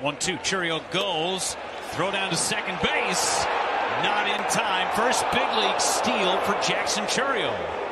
1-2. Chourio goes. Throw down to second base. Not in time. First big league steal for Jackson Chourio.